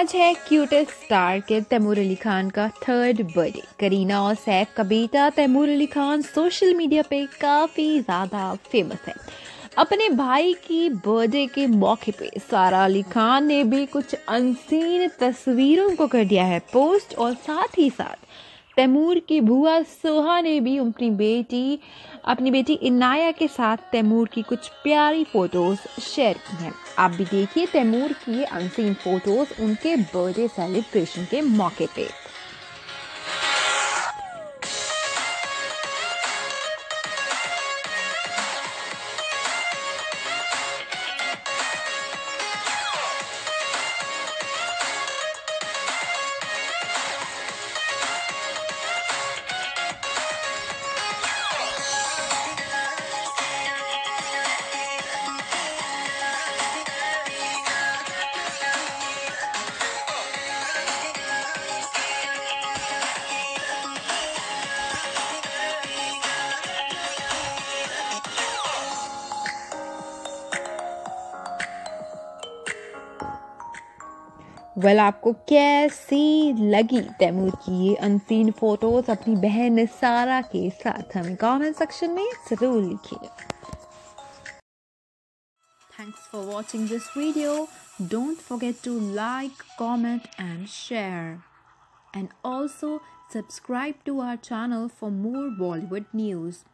आज है cutest star के तैमूर अली खान का 3rd बर्थडे। करीना और सैफ का बेटा तैमूर अली खान सोशल मीडिया पे काफ़ी ज़्यादा फेमस है। अपने भाई की बर्थडे के मौके पे सारा अली खान ने भी कुछ अनसीन तस्वीरों को कर दिया है पोस्ट, और साथ ही साथ तैमूर की बुआ सोहा ने भी अपनी बेटी इनाया के साथ तैमूर की कुछ प्यारी फोटोज शेयर की हैं। आप भी देखिए तैमूर की ये अनसीन फोटोज उनके बर्थडे सेलिब्रेशन के मौके पे। आपको कैसी लगी तैमूर की ये अनसीन फोटोज अपनी बहन सारा के साथ? हमें कमेंट सेक्शन में जरूर लिखिए। Thanks for watching this video. Don't forget to like, comment and share. And also subscribe to our channel for more Bollywood news.